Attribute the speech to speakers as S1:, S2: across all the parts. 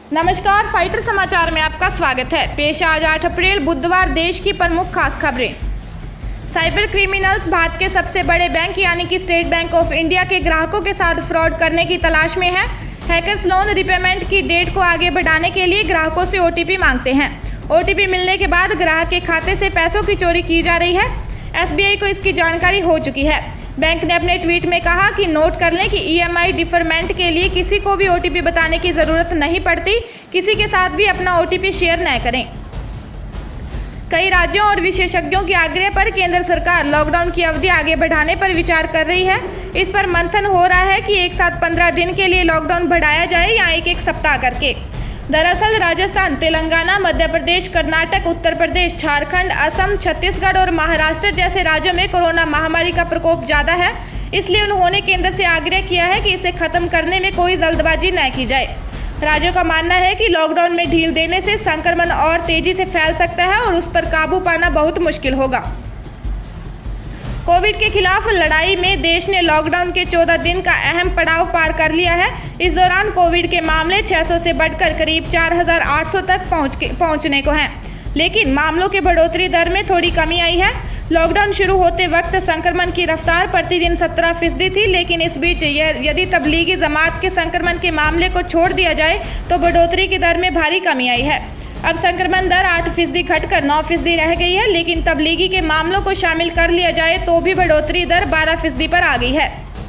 S1: नमस्कार, फाइटर समाचार में आपका स्वागत है। पेश आज 8 अप्रैल बुधवार देश की प्रमुख खास खबरें। साइबर क्रिमिनल्स भारत के सबसे बड़े बैंक यानी कि स्टेट बैंक ऑफ इंडिया के ग्राहकों के साथ फ्रॉड करने की तलाश में है। हैकर्स लोन रिपेमेंट की डेट को आगे बढ़ाने के लिए ग्राहकों से ओटीपी मांगते हैं। ओटीपी मिलने के बाद ग्राहक के खाते से पैसों की चोरी की जा रही है। एसबीआई को इसकी जानकारी हो चुकी है। बैंक ने अपने ट्वीट में कहा कि नोट कर लें कि ईएमआई डिफरमेंट के लिए किसी को भी ओटीपी बताने की जरूरत नहीं पड़ती। किसी के साथ भी अपना ओटीपी शेयर न करें। कई राज्यों और विशेषज्ञों के आग्रह पर केंद्र सरकार लॉकडाउन की अवधि आगे बढ़ाने पर विचार कर रही है। इस पर मंथन हो रहा है कि एक साथ 15 दिन के लिए लॉकडाउन बढ़ाया जाए या एक सप्ताह करके। दरअसल राजस्थान, तेलंगाना, मध्य प्रदेश, कर्नाटक, उत्तर प्रदेश, झारखंड, असम, छत्तीसगढ़ और महाराष्ट्र जैसे राज्यों में कोरोना महामारी का प्रकोप ज्यादा है। इसलिए उन्होंने केंद्र से आग्रह किया है कि इसे खत्म करने में कोई जल्दबाजी न की जाए। राज्यों का मानना है कि लॉकडाउन में ढील देने से संक्रमण और तेजी से फैल सकता है और उस पर काबू पाना बहुत मुश्किल होगा। कोविड के खिलाफ लड़ाई में देश ने लॉकडाउन के 14 दिन का अहम पड़ाव पार कर लिया है। इस दौरान कोविड के मामले 600 से बढ़कर करीब 4800 तक पहुंचने को हैं। लेकिन मामलों के बढ़ोतरी दर में थोड़ी कमी आई है। लॉकडाउन शुरू होते वक्त संक्रमण की रफ्तार प्रतिदिन 17% थी, लेकिन इस बीच यदि तबलीगी जमात के संक्रमण के मामले को छोड़ दिया जाए तो बढ़ोतरी की दर में भारी कमी आई है। अब संक्रमण दर 8% घटकर 9% रह गई है, लेकिन तबलीगी के मामलों को शामिल कर लिया जाए तो भी बढ़ोतरी दर 12% पर आ गई है।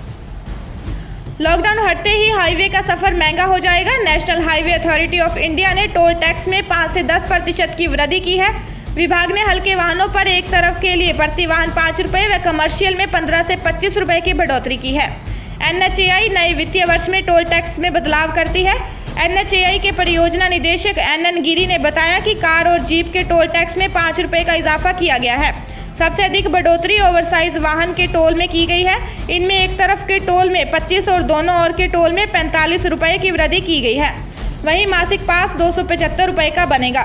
S1: लॉकडाउन हटते ही हाईवे का सफर महंगा हो जाएगा। National Highway Authority of India ने टोल टैक्स में 5 से 10% की वृद्धि की है। विभाग ने हल्के वाहनों पर एक तरफ के लिए प्रति वाहन 5 रुपये व कमर्शियल में 15 से 25 रुपये की बढ़ोतरी की है। एनएचएआई नए वित्तीय वर्ष में टोल टैक्स में बदलाव करती है। एनएचएआई के परियोजना निदेशक एनएन गिरी ने बताया कि कार और जीप के टोल टैक्स में 5 रुपये का इजाफा किया गया है। सबसे अधिक बढ़ोतरी ओवरसाइज वाहन के टोल में की गई है। इनमें एक तरफ के टोल में 25 और दोनों ओर के टोल में 45 रुपये की वृद्धि की गई है। वहीं मासिक पास 275 रुपये का बनेगा।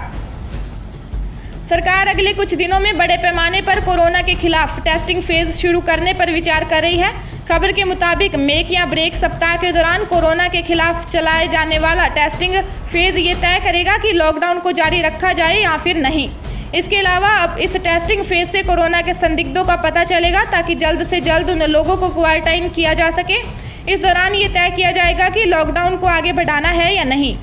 S1: सरकार अगले कुछ दिनों में बड़े पैमाने पर कोरोना के खिलाफ टेस्टिंग फेज शुरू करने पर विचार कर रही है। खबर के मुताबिक मेक या ब्रेक सप्ताह के दौरान कोरोना के खिलाफ चलाए जाने वाला टेस्टिंग फेज ये तय करेगा कि लॉकडाउन को जारी रखा जाए या फिर नहीं। इसके अलावा अब इस टेस्टिंग फेज से कोरोना के संदिग्धों का पता चलेगा ताकि जल्द से जल्द उन लोगों को क्वारंटाइन किया जा सके। इस दौरान ये तय किया जाएगा कि लॉकडाउन को आगे बढ़ाना है या नहीं।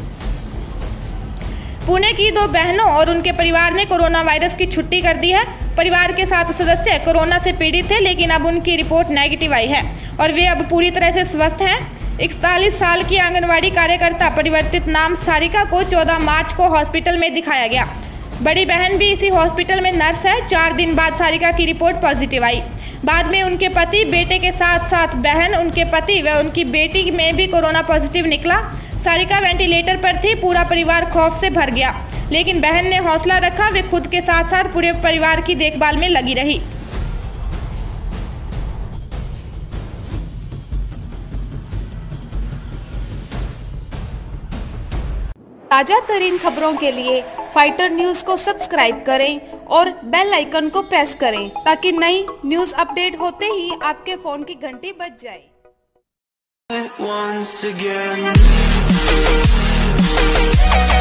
S1: पुणे की 2 बहनों और उनके परिवार ने कोरोना वायरस की छुट्टी कर दी है। परिवार के 7 सदस्य कोरोना से पीड़ित थे, लेकिन अब उनकी रिपोर्ट नेगेटिव आई है और वे अब पूरी तरह से स्वस्थ हैं। 41 साल की आंगनवाड़ी कार्यकर्ता परिवर्तित नाम सारिका को 14 मार्च को हॉस्पिटल में दिखाया गया। बड़ी बहन भी इसी हॉस्पिटल में नर्स है। 4 दिन बाद सारिका की रिपोर्ट पॉजिटिव आई। बाद में उनके पति, बेटे के साथ साथ बहन, उनके पति व उनकी बेटी में भी कोरोना पॉजिटिव निकला। सारिका वेंटिलेटर पर थी। पूरा परिवार खौफ से भर गया, लेकिन बहन ने हौसला रखा। वे खुद के साथ साथ पूरे परिवार की देखभाल में लगी रही।
S2: ताजा तरीन खबरों के लिए फाइटर न्यूज को सब्सक्राइब करें और बेल आइकन को प्रेस करें ताकि नई न्यूज अपडेट होते ही आपके फोन की घंटी बज जाए। Once again